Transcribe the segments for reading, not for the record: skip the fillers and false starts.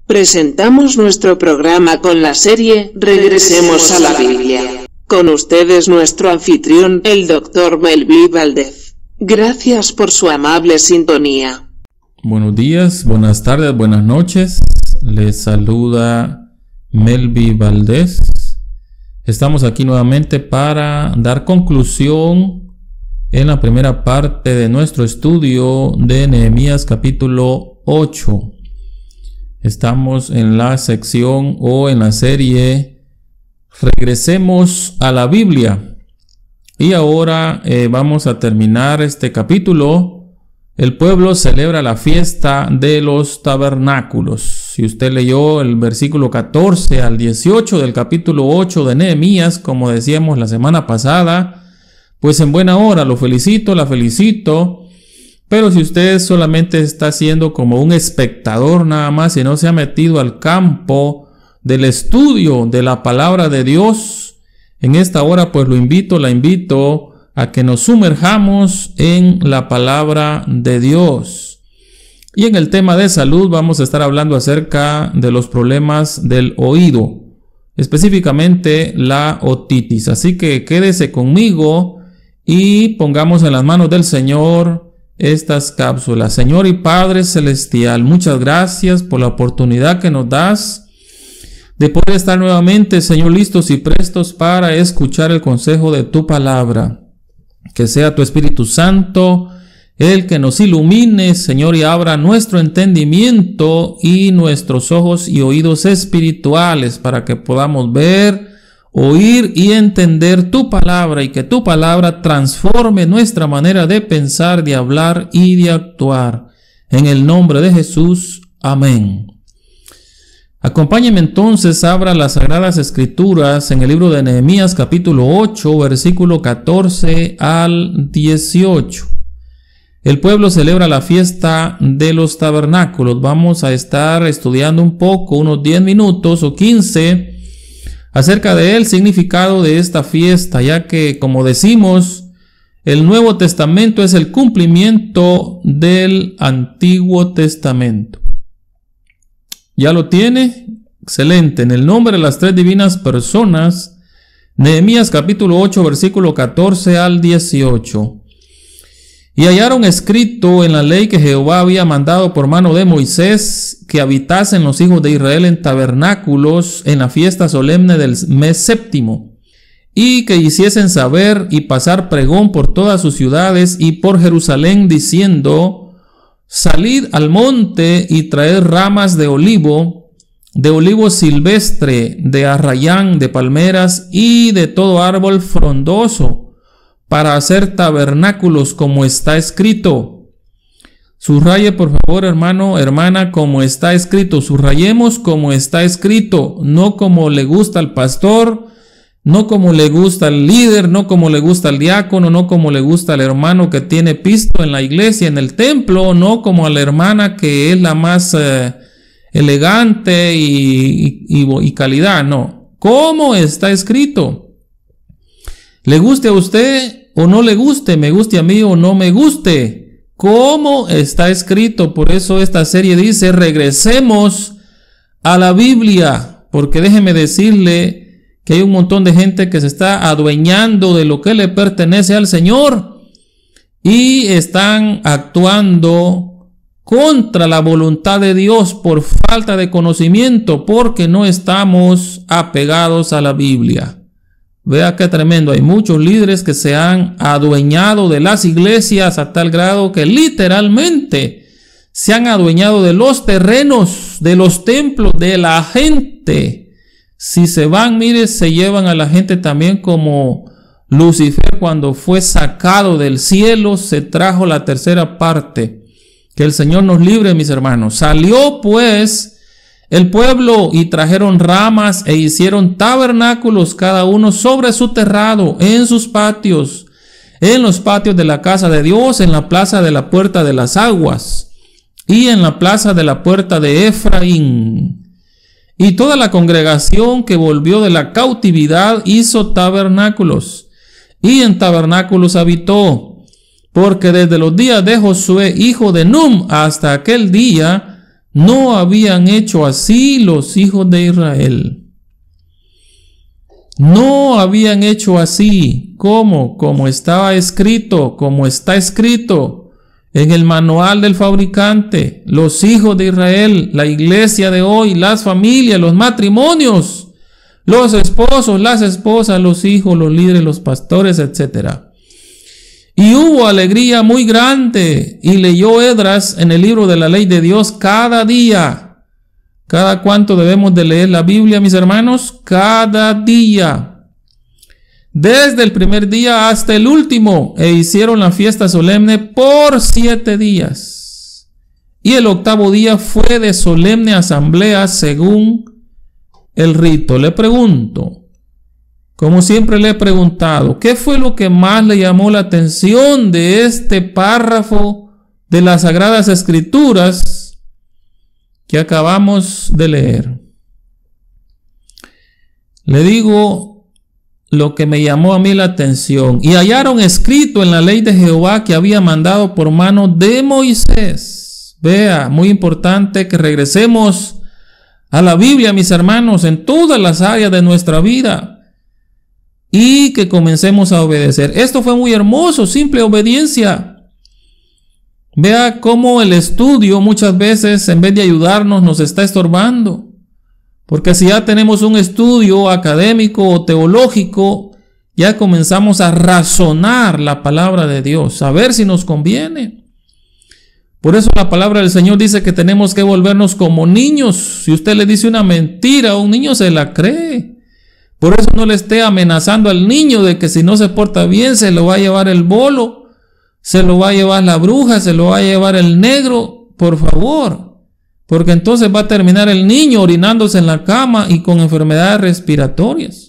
Presentamos nuestro programa con la serie Regresemos a la Biblia. Con ustedes nuestro anfitrión, el Dr. Melvin Valdez. Gracias por su amable sintonía. Buenos días, buenas tardes, buenas noches. Les saluda Melvin Valdez. Estamos aquí nuevamente para dar conclusión en la primera parte de nuestro estudio de Nehemías capítulo 8. Estamos en la sección o en la serie Regresemos a la Biblia. Y ahora vamos a terminar este capítulo. El pueblo celebra la fiesta de los tabernáculos. Si usted leyó el versículo 14 al 18 del capítulo 8 de Nehemías, como decíamos la semana pasada, pues en buena hora, lo felicito, la felicito. Pero si usted solamente está siendo como un espectador nada más y no se ha metido al campo del estudio de la palabra de Dios, en esta hora pues la invito a que nos sumerjamos en la palabra de Dios. Y en el tema de salud vamos a estar hablando acerca de los problemas del oído, específicamente la otitis. Así que quédese conmigo y pongamos en las manos del Señor estas cápsulas. Señor y Padre Celestial, muchas gracias por la oportunidad que nos das de poder estar nuevamente, Señor, listos y prestos para escuchar el consejo de tu palabra. Que sea tu Espíritu Santo el que nos ilumine, Señor, y abra nuestro entendimiento y nuestros ojos y oídos espirituales para que podamos ver, oír y entender tu palabra, y que tu palabra transforme nuestra manera de pensar, de hablar y de actuar. En el nombre de Jesús. Amén. Acompáñenme entonces, abra las Sagradas Escrituras en el libro de Nehemías capítulo 8, versículo 14 al 18. El pueblo celebra la fiesta de los tabernáculos. Vamos a estar estudiando un poco, unos 10 minutos o 15, acerca del significado de esta fiesta, ya que, como decimos, el Nuevo Testamento es el cumplimiento del Antiguo Testamento. ¿Ya lo tiene? Excelente. En el nombre de las tres divinas personas, Nehemías capítulo 8, versículo 14 al 18. Y hallaron escrito en la ley que Jehová había mandado por mano de Moisés, que habitasen los hijos de Israel en tabernáculos en la fiesta solemne del mes séptimo, y que hiciesen saber y pasar pregón por todas sus ciudades y por Jerusalén, diciendo: salid al monte y traed ramas de olivo silvestre, de arrayán, de palmeras y de todo árbol frondoso, para hacer tabernáculos, como está escrito. Subraye por favor, hermano, hermana, como está escrito. Subrayemos como está escrito, no como le gusta al pastor, no como le gusta al líder, no como le gusta al diácono, no como le gusta al hermano que tiene pisto en la iglesia, en el templo, no como a la hermana que es la más elegante y calidad, no. ¿Cómo está escrito? Le guste a usted o no le guste, me guste a mí o no me guste, ¿cómo está escrito? Por eso esta serie dice: regresemos a la Biblia, porque déjeme decirle que hay un montón de gente que se está adueñando de lo que le pertenece al Señor y están actuando contra la voluntad de Dios por falta de conocimiento, porque no estamos apegados a la Biblia. Vea qué tremendo. Hay muchos líderes que se han adueñado de las iglesias a tal grado que literalmente se han adueñado de los terrenos, de los templos, de la gente. Si se van, mire, se llevan a la gente también, como Lucifer cuando fue sacado del cielo, se trajo la tercera parte. Que el Señor nos libre, mis hermanos. Salió pues el pueblo y trajeron ramas e hicieron tabernáculos, cada uno sobre su terrado, en sus patios, en los patios de la casa de Dios, en la plaza de la puerta de las aguas y en la plaza de la puerta de Efraín. Y toda la congregación que volvió de la cautividad hizo tabernáculos, y en tabernáculos habitó, porque desde los días de Josué, hijo de Num, hasta aquel día, No habían hecho así los hijos de Israel. No habían hecho así. ¿Cómo? Como estaba escrito, como está escrito en el manual del fabricante. Los hijos de Israel, la iglesia de hoy, las familias, los matrimonios, los esposos, las esposas, los hijos, los líderes, los pastores, etc. Y hubo alegría muy grande, y leyó Esdras en el libro de la ley de Dios cada día. ¿Cada cuánto debemos de leer la Biblia, mis hermanos? Cada día. Desde el primer día hasta el último. E hicieron la fiesta solemne por 7 días. Y el 8º día fue de solemne asamblea según el rito. Le pregunto, como siempre le he preguntado, ¿qué fue lo que más le llamó la atención de este párrafo de las Sagradas Escrituras que acabamos de leer? Le digo lo que me llamó a mí la atención. Y hallaron escrito en la ley de Jehová que había mandado por mano de Moisés. Vea, muy importante que regresemos a la Biblia, mis hermanos, en todas las áreas de nuestra vida, y que comencemos a obedecer. Esto fue muy hermoso, simple obediencia. Vea cómo el estudio muchas veces, en vez de ayudarnos, nos está estorbando. Porque si ya tenemos un estudio académico o teológico, ya comenzamos a razonar la palabra de Dios, a ver si nos conviene. Por eso la palabra del Señor dice que tenemos que volvernos como niños. Si usted le dice una mentira a un niño, se la cree. Por eso no le esté amenazando al niño de que si no se porta bien, se lo va a llevar el bolo, se lo va a llevar la bruja, se lo va a llevar el negro, por favor. Porque entonces va a terminar el niño orinándose en la cama y con enfermedades respiratorias.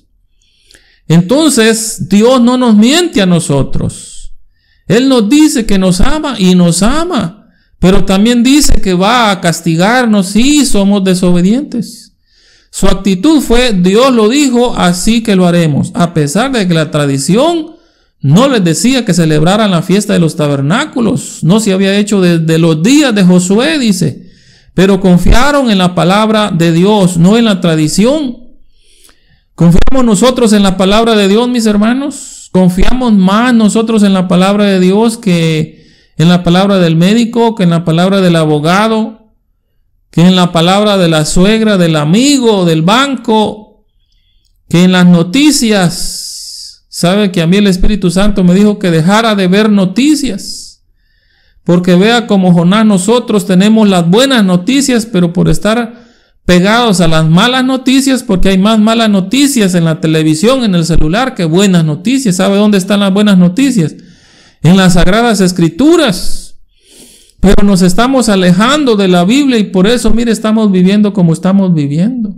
Entonces, Dios no nos miente a nosotros. Él nos dice que nos ama y nos ama. Pero también dice que va a castigarnos si somos desobedientes. Su actitud fue, Dios lo dijo, así que lo haremos. A pesar de que la tradición no les decía que celebraran la fiesta de los tabernáculos. No se había hecho desde los días de Josué, dice. Pero confiaron en la palabra de Dios, no en la tradición. ¿Confiamos nosotros en la palabra de Dios, mis hermanos? ¿Confiamos más nosotros en la palabra de Dios que en la palabra del médico, que en la palabra del abogado, que en la palabra de la suegra, del amigo, del banco, que en las noticias? Sabe que a mí el Espíritu Santo me dijo que dejara de ver noticias, porque vea como Jonás nosotros tenemos las buenas noticias, pero por estar pegados a las malas noticias, porque hay más malas noticias en la televisión, en el celular, que buenas noticias. ¿Sabe dónde están las buenas noticias? En las Sagradas Escrituras. Pero nos estamos alejando de la Biblia y por eso, mire, estamos viviendo como estamos viviendo.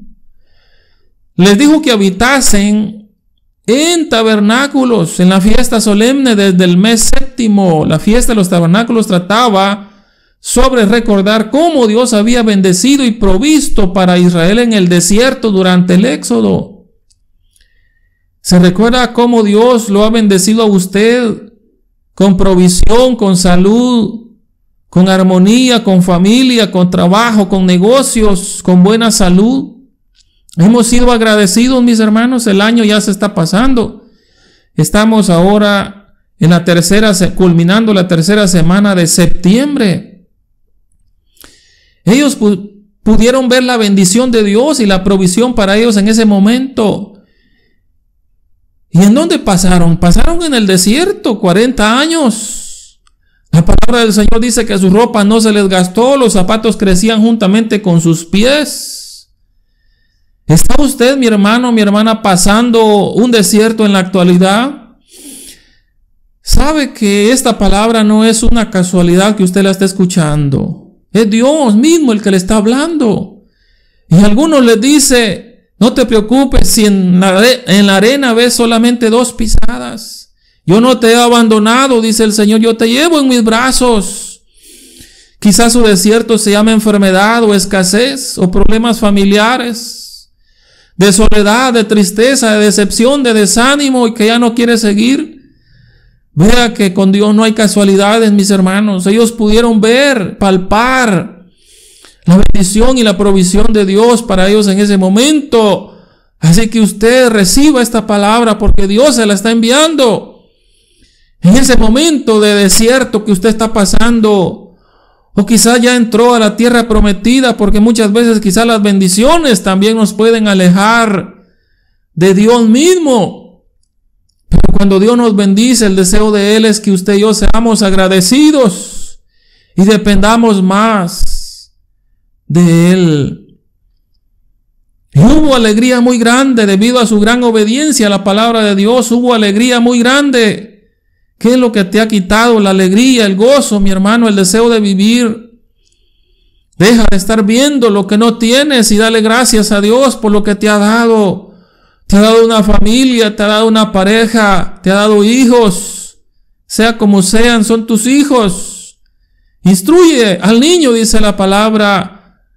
Les dijo que habitasen en tabernáculos, en la fiesta solemne desde el mes 7. La fiesta de los tabernáculos trataba sobre recordar cómo Dios había bendecido y provisto para Israel en el desierto durante el Éxodo. ¿Se recuerda cómo Dios lo ha bendecido a usted con provisión, con salud, con armonía, con familia, con trabajo, con negocios, con buena salud? Hemos sido agradecidos, mis hermanos. El año ya se está pasando. Estamos ahora en culminando la tercera semana de septiembre. Ellos pudieron ver la bendición de Dios y la provisión para ellos en ese momento. ¿Y en dónde pasaron? Pasaron en el desierto 40 años. La palabra del Señor dice que su ropa no se les gastó, los zapatos crecían juntamente con sus pies. ¿Está usted, mi hermano, mi hermana, pasando un desierto en la actualidad? Sabe que esta palabra no es una casualidad que usted la esté escuchando. Es Dios mismo el que le está hablando. Y a algunos les dice, no te preocupes si en la arena ves solamente 2 pisadas. Yo no te he abandonado, dice el Señor, yo te llevo en mis brazos. Quizás su desierto se llama enfermedad o escasez o problemas familiares, de soledad, de tristeza, de decepción, de desánimo y que ya no quiere seguir. Vea que con Dios no hay casualidades, mis hermanos. Ellos pudieron ver, palpar la bendición y la provisión de Dios para ellos en ese momento. Así que usted reciba esta palabra porque Dios se la está enviando. En ese momento de desierto que usted está pasando, o quizás ya entró a la tierra prometida, porque muchas veces quizás las bendiciones también nos pueden alejar de Dios mismo. Pero cuando Dios nos bendice, el deseo de Él es que usted y yo seamos agradecidos y dependamos más de Él. Y hubo alegría muy grande debido a su gran obediencia a la palabra de Dios. Hubo alegría muy grande. ¿Qué es lo que te ha quitado la alegría, el gozo, mi hermano, el deseo de vivir? Deja de estar viendo lo que no tienes y dale gracias a Dios por lo que te ha dado. Te ha dado una familia, te ha dado una pareja, te ha dado hijos. Sea como sean, son tus hijos. Instruye al niño, dice la palabra,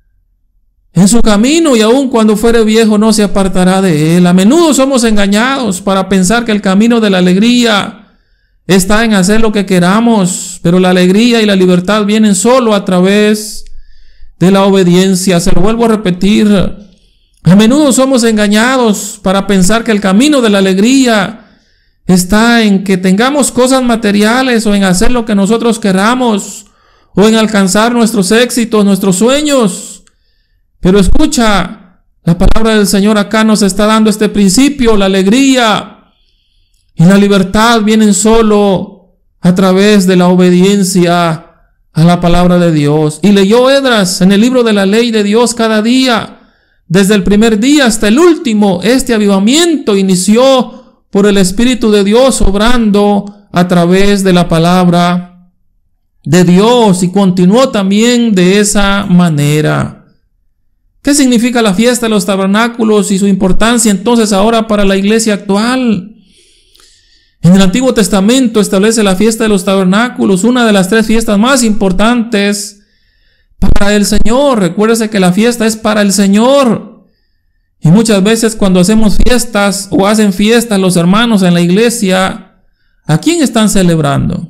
en su camino, y aun cuando fuere viejo no se apartará de él. A menudo somos engañados para pensar que el camino de la alegría está en hacer lo que queramos, pero la alegría y la libertad vienen solo a través de la obediencia. Se lo vuelvo a repetir. A menudo somos engañados para pensar que el camino de la alegría está en que tengamos cosas materiales o en hacer lo que nosotros queramos o en alcanzar nuestros éxitos, nuestros sueños. Pero escucha, la palabra del Señor acá nos está dando este principio. La alegría y la libertad vienen solo a través de la obediencia a la palabra de Dios. Y leyó Esdras en el libro de la ley de Dios cada día, desde el primer día hasta el último. Este avivamiento inició por el Espíritu de Dios obrando a través de la palabra de Dios y continuó también de esa manera. ¿Qué significa la fiesta de los tabernáculos y su importancia entonces ahora para la iglesia actual? En el Antiguo Testamento establece la fiesta de los tabernáculos, una de las 3 fiestas más importantes para el Señor. Recuérdese que la fiesta es para el Señor. Y muchas veces cuando hacemos fiestas o hacen fiestas los hermanos en la iglesia, ¿a quién están celebrando?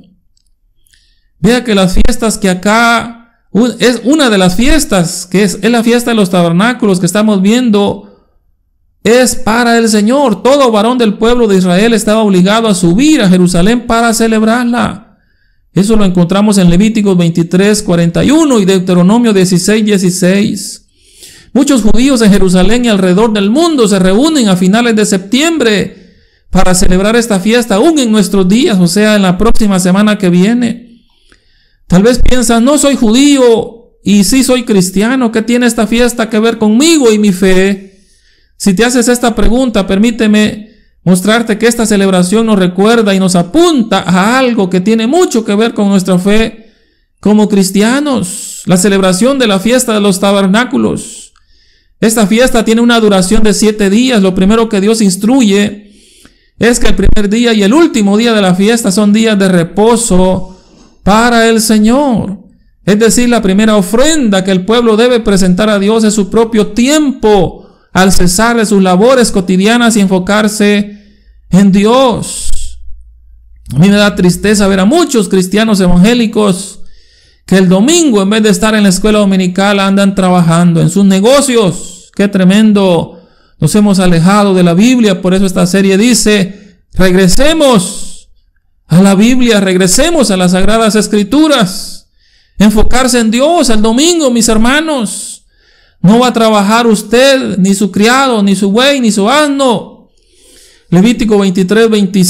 Vea que las fiestas que acá es una de las fiestas, que es la fiesta de los tabernáculos que estamos viendo, es para el Señor. Todo varón del pueblo de Israel estaba obligado a subir a Jerusalén para celebrarla. Eso lo encontramos en Levíticos 23:41 y Deuteronomio 16:16. Muchos judíos en Jerusalén y alrededor del mundo se reúnen a finales de septiembre para celebrar esta fiesta, aún en nuestros días, o sea, en la próxima semana que viene. Tal vez piensas, no soy judío y sí soy cristiano, ¿qué tiene esta fiesta que ver conmigo y mi fe? Si te haces esta pregunta, permíteme mostrarte que esta celebración nos recuerda y nos apunta a algo que tiene mucho que ver con nuestra fe como cristianos. La celebración de la fiesta de los tabernáculos. Esta fiesta tiene una duración de 7 días. Lo primero que Dios instruye es que el primer día y el último día de la fiesta son días de reposo para el Señor. Es decir, la primera ofrenda que el pueblo debe presentar a Dios es su propio tiempo al cesar de sus labores cotidianas y enfocarse en Dios. A mí me da tristeza ver a muchos cristianos evangélicos que el domingo, en vez de estar en la escuela dominical, andan trabajando en sus negocios. ¡Qué tremendo! Nos hemos alejado de la Biblia. Por eso esta serie dice, regresemos a la Biblia, regresemos a las Sagradas Escrituras. Enfocarse en Dios el domingo, mis hermanos. No va a trabajar usted, ni su criado, ni su buey, ni su asno. Levítico 23,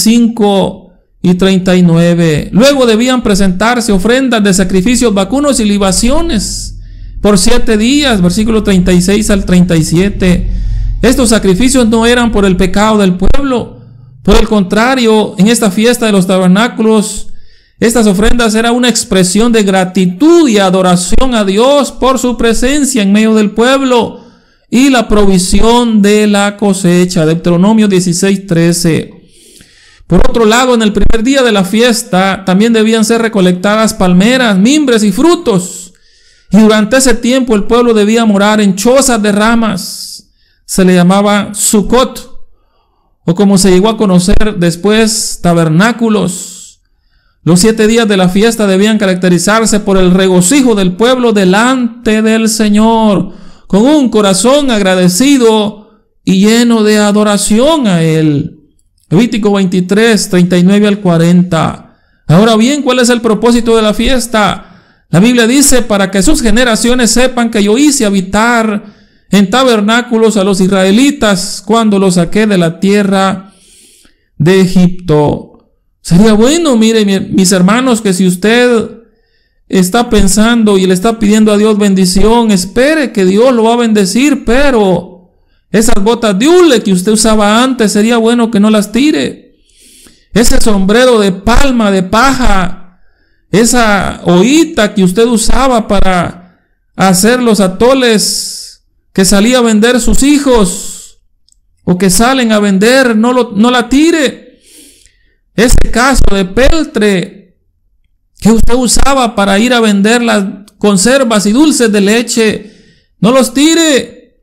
25 y 39. Luego debían presentarse ofrendas de sacrificios vacunos y libaciones por 7 días, versículo 36 al 37. Estos sacrificios no eran por el pecado del pueblo. Por el contrario, en esta fiesta de los tabernáculos, estas ofrendas eran una expresión de gratitud y adoración a Dios por su presencia en medio del pueblo y la provisión de la cosecha. Deuteronomio 16:13. Por otro lado, en el primer día de la fiesta también debían ser recolectadas palmeras, mimbres y frutos. Y durante ese tiempo el pueblo debía morar en chozas de ramas. Se le llamaba Sucot, o como se llegó a conocer después, tabernáculos. Los 7 días de la fiesta debían caracterizarse por el regocijo del pueblo delante del Señor, con un corazón agradecido y lleno de adoración a Él. Levítico 23, 39 al 40. Ahora bien, ¿cuál es el propósito de la fiesta? La Biblia dice: para que sus generaciones sepan que yo hice habitar en tabernáculos a los israelitas cuando los saqué de la tierra de Egipto. Sería bueno, mire, mis hermanos, que si usted está pensando y le está pidiendo a Dios bendición, espere que Dios lo va a bendecir, pero esas botas de hule que usted usaba antes, sería bueno que no las tire. Ese sombrero de palma, de paja, esa ollita que usted usaba para hacer los atoles que salía a vender sus hijos o que salen a vender, no la tire. Ese caso de peltre que usted usaba para ir a vender las conservas y dulces de leche, no los tire.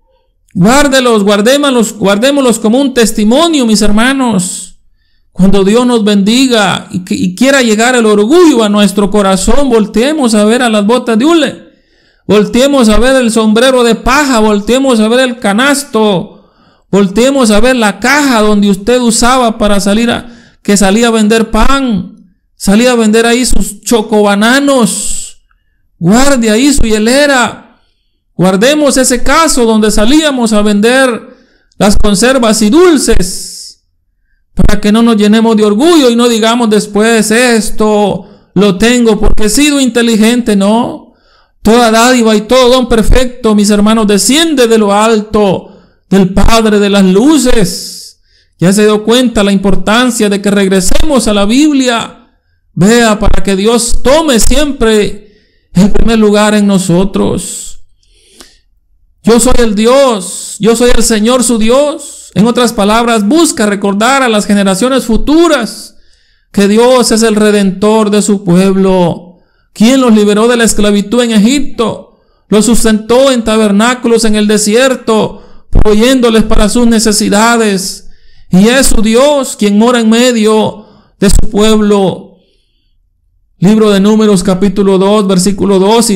Guardémoslos como un testimonio, mis hermanos. Cuando Dios nos bendiga y quiera llegar el orgullo a nuestro corazón, volteemos a ver a las botas de hule, volteemos a ver el sombrero de paja, volteemos a ver el canasto, volteemos a ver la caja donde usted usaba para que salía a vender pan, salía a vender ahí sus chocobananos. Guarde ahí su hielera. Guardemos ese caso donde salíamos a vender las conservas y dulces, para que no nos llenemos de orgullo y no digamos después: esto lo tengo porque he sido inteligente. No, toda dádiva y todo don perfecto, mis hermanos, desciende de lo alto, del Padre de las luces. Ya se dio cuenta la importancia de que regresemos a la Biblia. Vea, para que Dios tome siempre el primer lugar en nosotros. Yo soy el Dios, yo soy el Señor su Dios. En otras palabras, busca recordar a las generaciones futuras que Dios es el redentor de su pueblo, quien los liberó de la esclavitud en Egipto, los sustentó en tabernáculos en el desierto, proveyéndoles para sus necesidades. Y es su Dios quien mora en medio de su pueblo. Libro de Números, capítulo 2, versículo 2 y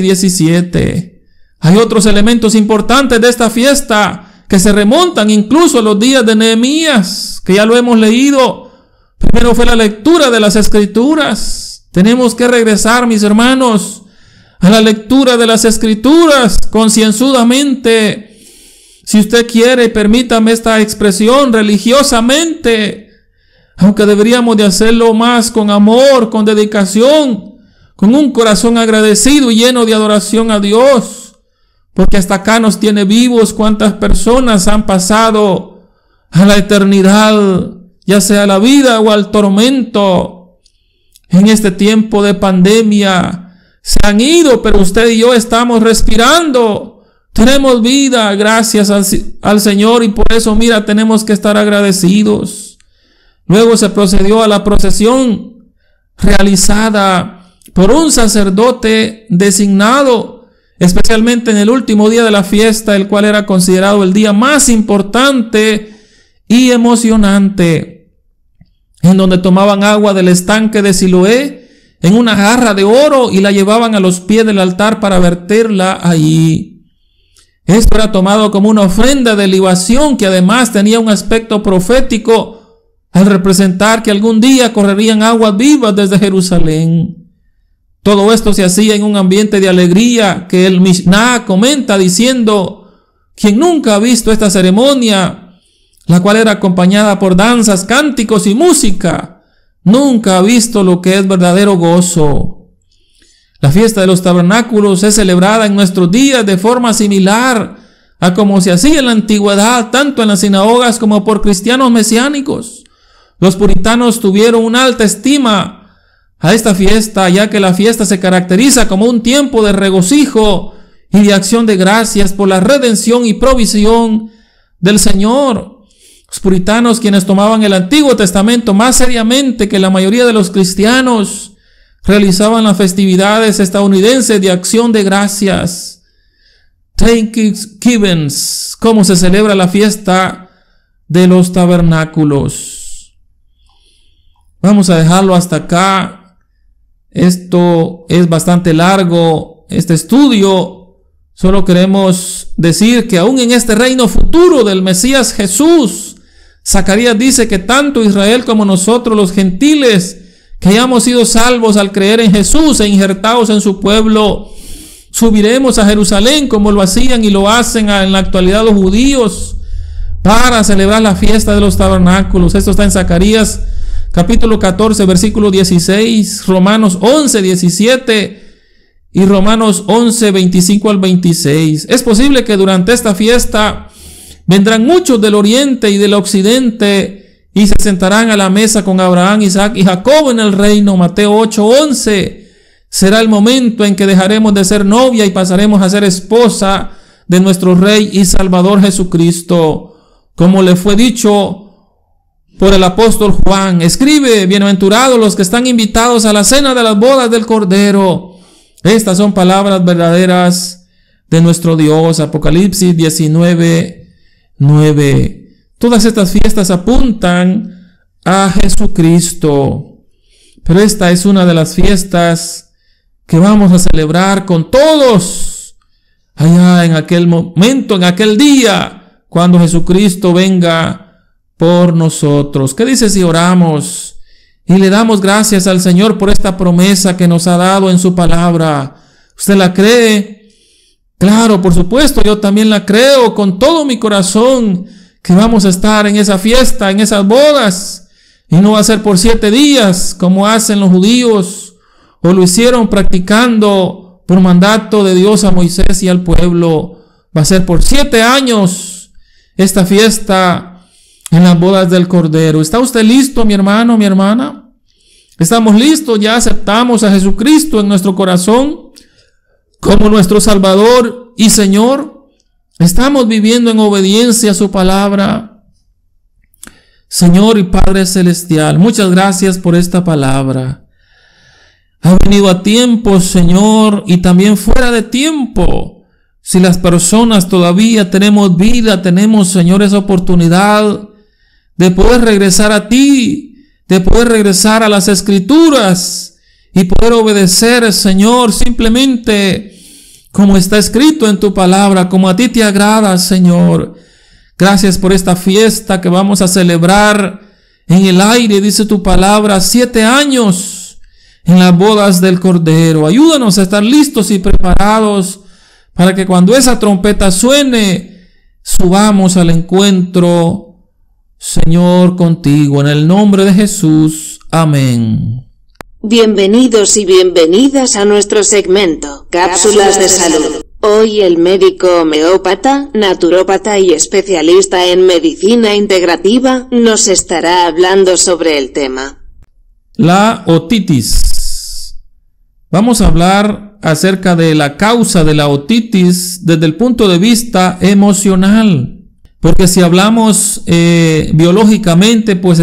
17. Hay otros elementos importantes de esta fiesta que se remontan incluso a los días de Nehemías, que ya lo hemos leído. Primero fue la lectura de las Escrituras. Tenemos que regresar, mis hermanos, a la lectura de las Escrituras concienzudamente. Si usted quiere, permítame esta expresión, religiosamente, aunque deberíamos de hacerlo más con amor, con dedicación, con un corazón agradecido y lleno de adoración a Dios, porque hasta acá nos tiene vivos. Cuántas personas han pasado a la eternidad, ya sea a la vida o al tormento. En este tiempo de pandemia se han ido, pero usted y yo estamos respirando. Tenemos vida gracias al Señor, y por eso, mira, tenemos que estar agradecidos. Luego se procedió a la procesión realizada por un sacerdote designado, especialmente en el último día de la fiesta, el cual era considerado el día más importante y emocionante, en donde tomaban agua del estanque de Siloé en una jarra de oro y la llevaban a los pies del altar para verterla allí. Esto era tomado como una ofrenda de libación que además tenía un aspecto profético al representar que algún día correrían aguas vivas desde Jerusalén. Todo esto se hacía en un ambiente de alegría que el Mishnah comenta diciendo: quien nunca ha visto esta ceremonia, la cual era acompañada por danzas, cánticos y música, nunca ha visto lo que es verdadero gozo. La fiesta de los tabernáculos es celebrada en nuestros días de forma similar a como se hacía en la antigüedad, tanto en las sinagogas como por cristianos mesiánicos. Los puritanos tuvieron una alta estima a esta fiesta, ya que la fiesta se caracteriza como un tiempo de regocijo y de acción de gracias por la redención y provisión del Señor. Los puritanos, quienes tomaban el Antiguo Testamento más seriamente que la mayoría de los cristianos, realizaban las festividades estadounidenses de acción de gracias, Thanksgiving, como se celebra la fiesta de los tabernáculos. Vamos a dejarlo hasta acá. Esto es bastante largo, este estudio. Solo queremos decir que aún en este reino futuro del Mesías Jesús, Zacarías dice que tanto Israel como nosotros los gentiles, que hayamos sido salvos al creer en Jesús e injertados en su pueblo, subiremos a Jerusalén como lo hacían y lo hacen en la actualidad los judíos para celebrar la fiesta de los tabernáculos. Esto está en Zacarías capítulo 14 versículo 16, Romanos 11, 17 y Romanos 11, 25 al 26. Es posible que durante esta fiesta vendrán muchos del oriente y del occidente y se sentarán a la mesa con Abraham, Isaac y Jacob en el reino. Mateo 8, 11. Será el momento en que dejaremos de ser novia y pasaremos a ser esposa de nuestro Rey y Salvador Jesucristo. Como le fue dicho por el apóstol Juan, escribe: bienaventurados los que están invitados a la cena de las bodas del Cordero. Estas son palabras verdaderas de nuestro Dios. Apocalipsis 19, 9. Todas estas fiestas apuntan a Jesucristo. Pero esta es una de las fiestas que vamos a celebrar con todos allá en aquel momento, en aquel día, cuando Jesucristo venga por nosotros. ¿Qué dice si oramos y le damos gracias al Señor por esta promesa que nos ha dado en su palabra? ¿Usted la cree? Claro, por supuesto, yo también la creo con todo mi corazón, que vamos a estar en esa fiesta, en esas bodas, y no va a ser por 7 días como hacen los judíos, o lo hicieron practicando por mandato de Dios a Moisés y al pueblo. Va a ser por 7 años esta fiesta en las bodas del Cordero. ¿Está usted listo, mi hermano, mi hermana? ¿Estamos listos? ¿Ya aceptamos a Jesucristo en nuestro corazón como nuestro Salvador y Señor? ¿Estamos viviendo en obediencia a su palabra? Señor y Padre Celestial, muchas gracias por esta palabra. Ha venido a tiempo, Señor, y también fuera de tiempo. Si las personas todavía tenemos vida, tenemos, Señor, esa oportunidad de poder regresar a ti, de poder regresar a las Escrituras y poder obedecer, Señor, simplemente como está escrito en tu palabra, como a ti te agrada, Señor. Gracias por esta fiesta que vamos a celebrar en el aire, dice tu palabra, 7 años en las bodas del Cordero. Ayúdanos a estar listos y preparados para que cuando esa trompeta suene, subamos al encuentro, Señor, contigo. En el nombre de Jesús. Amén. Bienvenidos y bienvenidas a nuestro segmento, Cápsulas de Salud. Hoy el médico homeópata, naturópata y especialista en medicina integrativa nos estará hablando sobre el tema. La otitis. Vamos a hablar acerca de la causa de la otitis desde el punto de vista emocional. Porque si hablamos biológicamente, pues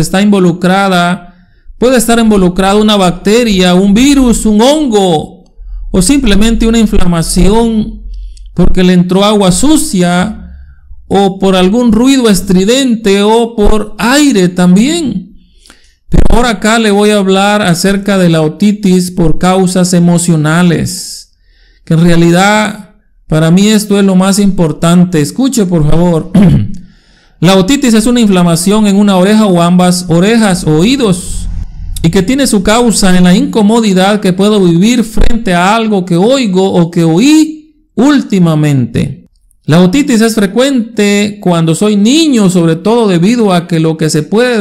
puede estar involucrada una bacteria, un virus, un hongo o simplemente una inflamación porque le entró agua sucia o por algún ruido estridente o por aire también. Pero ahora acá le voy a hablar acerca de la otitis por causas emocionales, que en realidad para mí esto es lo más importante. Escuche por favor. La otitis es una inflamación en una oreja o ambas orejas o oídos y que tiene su causa en la incomodidad que puedo vivir frente a algo que oigo o que oí últimamente. La otitis es frecuente cuando soy niño, sobre todo debido a que lo que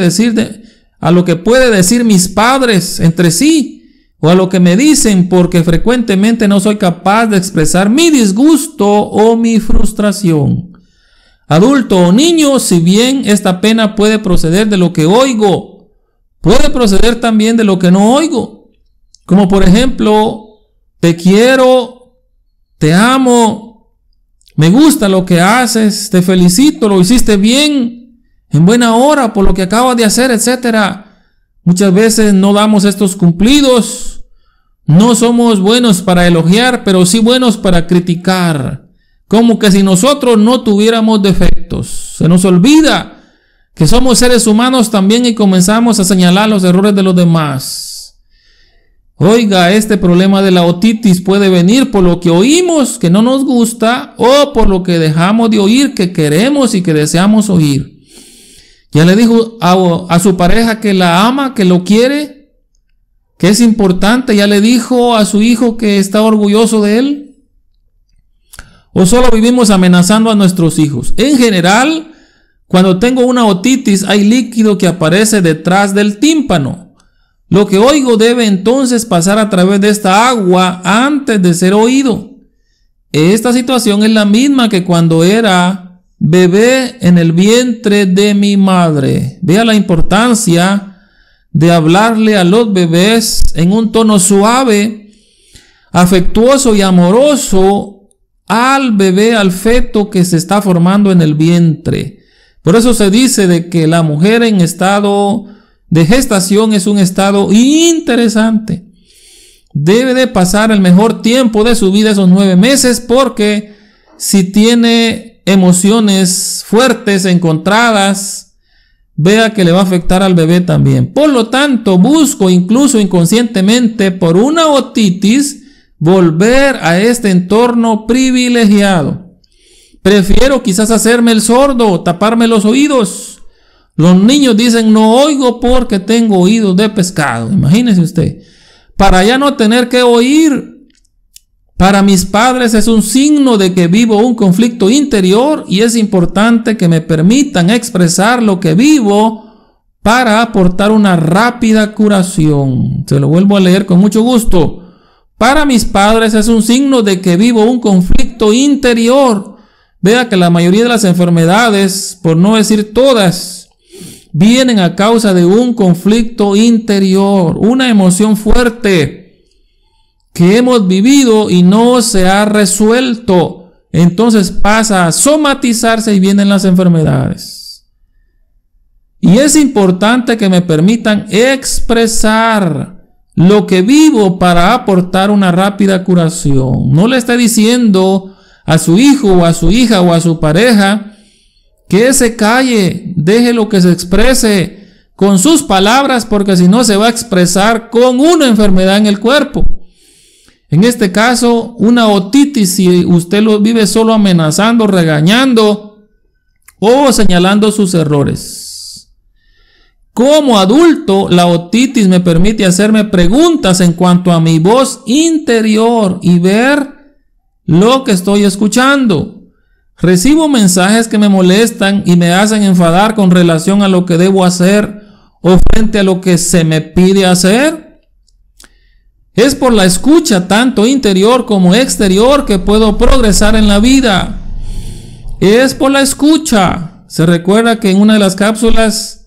puede decir mis padres entre sí o a lo que me dicen, porque frecuentemente no soy capaz de expresar mi disgusto o mi frustración. Adulto o niño, si bien esta pena puede proceder de lo que oigo, puede proceder también de lo que no oigo, como por ejemplo, te quiero, te amo, me gusta lo que haces, te felicito, lo hiciste bien, en buena hora por lo que acabas de hacer, etc. Muchas veces no damos estos cumplidos, no somos buenos para elogiar, pero sí buenos para criticar, como que si nosotros no tuviéramos defectos. Se nos olvida que somos seres humanos también y comenzamos a señalar los errores de los demás. Oiga, este problema de la otitis puede venir por lo que oímos que no nos gusta o por lo que dejamos de oír que queremos y que deseamos oír. Ya le dijo a su pareja que la ama, que lo quiere, que es importante. Ya le dijo a su hijo que está orgulloso de él. ¿O solo vivimos amenazando a nuestros hijos? En general, cuando tengo una otitis, hay líquido que aparece detrás del tímpano. Lo que oigo debe entonces pasar a través de esta agua antes de ser oído. Esta situación es la misma que cuando era bebé en el vientre de mi madre. Vea la importancia de hablarle a los bebés en un tono suave, afectuoso y amoroso al bebé, al feto que se está formando en el vientre. Por eso se dice de que la mujer en estado de gestación es un estado interesante. Debe de pasar el mejor tiempo de su vida, esos 9 meses, porque si tiene emociones fuertes, encontradas, vea que le va a afectar al bebé también. Por lo tanto, busco incluso inconscientemente por una otitis volver a este entorno privilegiado. Prefiero quizás hacerme el sordo, taparme los oídos. Los niños dicen, no oigo porque tengo oídos de pescado. Imagínese usted. Para ya no tener que oír, para mis padres es un signo de que vivo un conflicto interior y es importante que me permitan expresar lo que vivo para aportar una rápida curación. Se lo vuelvo a leer con mucho gusto. Para mis padres es un signo de que vivo un conflicto interior. Vea que la mayoría de las enfermedades, por no decir todas, vienen a causa de un conflicto interior, una emoción fuerte que hemos vivido y no se ha resuelto. Entonces pasa a somatizarse y vienen las enfermedades. Y es importante que me permitan expresar lo que vivo para aportar una rápida curación. No le esté diciendo a su hijo o a su hija o a su pareja que se calle, déjelo que se exprese con sus palabras, porque si no se va a expresar con una enfermedad en el cuerpo. En este caso, una otitis, si usted lo vive solo amenazando, regañando o señalando sus errores. Como adulto, la otitis me permite hacerme preguntas en cuanto a mi voz interior y ver lo que estoy escuchando. Recibo mensajes que me molestan y me hacen enfadar con relación a lo que debo hacer o frente a lo que se me pide hacer. Es por la escucha, tanto interior como exterior, que puedo progresar en la vida. Es por la escucha. Se recuerda que en una de las cápsulas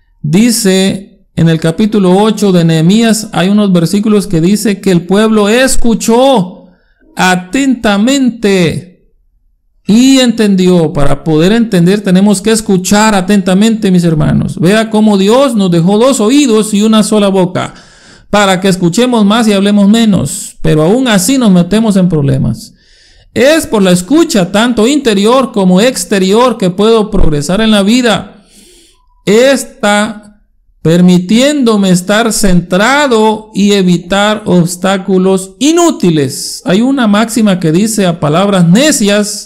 dice, en el capítulo 8 de Nehemías, hay unos versículos que dice que el pueblo escuchó atentamente y entendió. Para poder entender tenemos que escuchar atentamente, mis hermanos. Vea cómo Dios nos dejó 2 oídos y una sola boca, para que escuchemos más y hablemos menos, pero aún así nos metemos en problemas. Es por la escucha, tanto interior como exterior, que puedo progresar en la vida. Esta permitiéndome estar centrado y evitar obstáculos inútiles. Hay una máxima que dice: a palabras necias,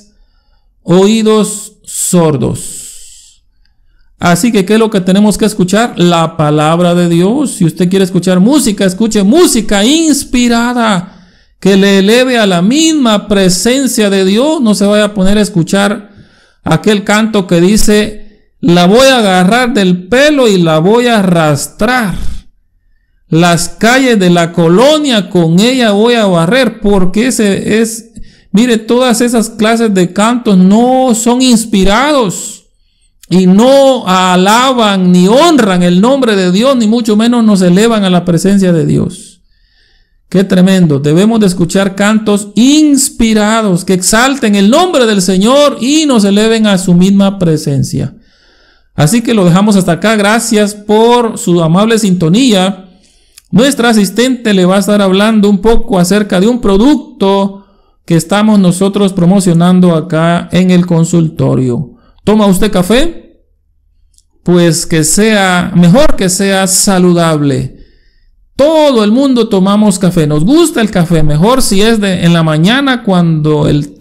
oídos sordos. Así que, ¿qué es lo que tenemos que escuchar? La palabra de Dios. Si usted quiere escuchar música, escuche música inspirada, que le eleve a la misma presencia de Dios. No se vaya a poner a escuchar aquel canto que dice: la voy a agarrar del pelo y la voy a arrastrar. Las calles de la colonia con ella voy a barrer, porque ese es... Mire, todas esas clases de cantos no son inspirados y no alaban ni honran el nombre de Dios, ni mucho menos nos elevan a la presencia de Dios. Qué tremendo. Debemos de escuchar cantos inspirados que exalten el nombre del Señor y nos eleven a su misma presencia. Así que lo dejamos hasta acá. Gracias por su amable sintonía. Nuestra asistente le va a estar hablando un poco acerca de un producto que estamos nosotros promocionando acá en el consultorio. ¿Toma usted café? Pues que sea, mejor que sea saludable. Todo el mundo tomamos café, nos gusta el café, mejor si es en la mañana cuando el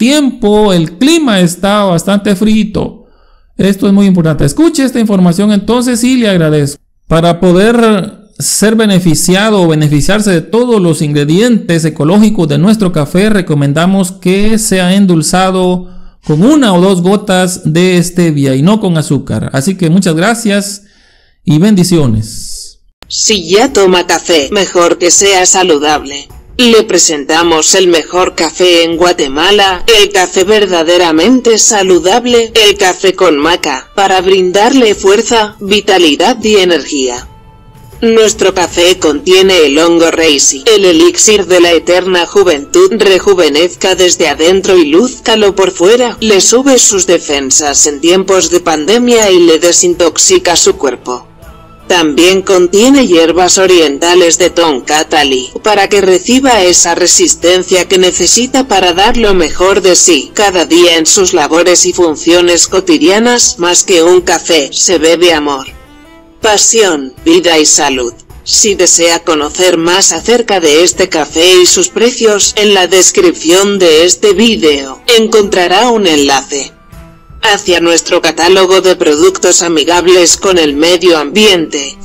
clima está bastante frío. Esto es muy importante. Escuche esta información entonces y le agradezco. Para poder ser beneficiado o beneficiarse de todos los ingredientes ecológicos de nuestro café, recomendamos que sea endulzado con 1 o 2 gotas de stevia y no con azúcar. Así que muchas gracias y bendiciones. Si ya toma café, mejor que sea saludable. Le presentamos el mejor café en Guatemala, el café verdaderamente saludable, el café con maca, para brindarle fuerza, vitalidad y energía. Nuestro café contiene el hongo reishi, el elixir de la eterna juventud. Rejuvenezca desde adentro y lúzcalo por fuera, le sube sus defensas en tiempos de pandemia y le desintoxica su cuerpo. También contiene hierbas orientales de Tonkatali, para que reciba esa resistencia que necesita para dar lo mejor de sí cada día en sus labores y funciones cotidianas. Más que un café, se bebe amor, pasión, vida y salud. Si desea conocer más acerca de este café y sus precios, en la descripción de este vídeo encontrará un enlace hacia nuestro catálogo de productos amigables con el medio ambiente,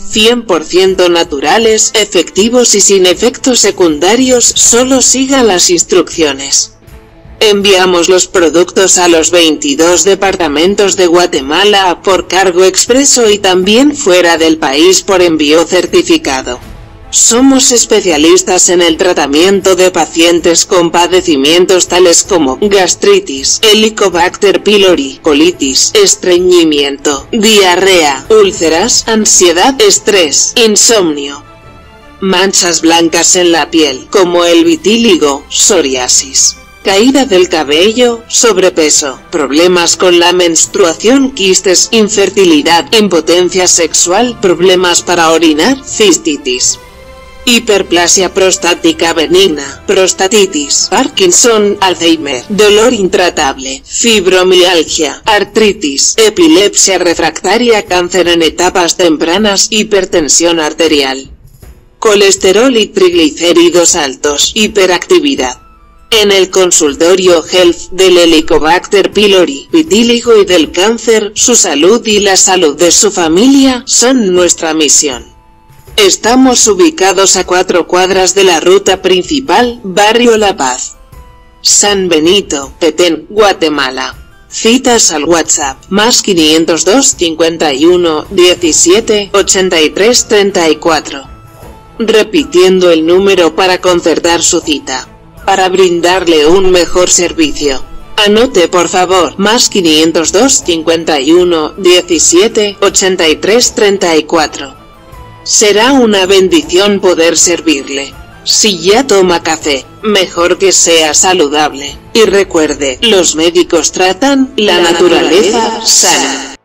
100% naturales, efectivos y sin efectos secundarios. Solo siga las instrucciones. Enviamos los productos a los 22 departamentos de Guatemala por cargo expreso y también fuera del país por envío certificado. Somos especialistas en el tratamiento de pacientes con padecimientos tales como gastritis, Helicobacter pylori, colitis, estreñimiento, diarrea, úlceras, ansiedad, estrés, insomnio, manchas blancas en la piel, como el vitíligo, psoriasis, caída del cabello, sobrepeso, problemas con la menstruación, quistes, infertilidad, impotencia sexual, problemas para orinar, cistitis, hiperplasia prostática benigna, prostatitis, Parkinson, Alzheimer, dolor intratable, fibromialgia, artritis, epilepsia refractaria, cáncer en etapas tempranas, hipertensión arterial, colesterol y triglicéridos altos, hiperactividad. En el consultorio Health del Helicobacter pylori, vitíligo y del cáncer, su salud y la salud de su familia son nuestra misión. Estamos ubicados a 4 cuadras de la ruta principal, Barrio La Paz, San Benito, Petén, Guatemala. Citas al WhatsApp, más 502 51 17 83 34. Repitiendo el número para concertar su cita, para brindarle un mejor servicio. Anote por favor, más 502 51 17 83 34. Será una bendición poder servirle. Si ya toma café, mejor que sea saludable. Y recuerde, los médicos tratan, la naturaleza sana.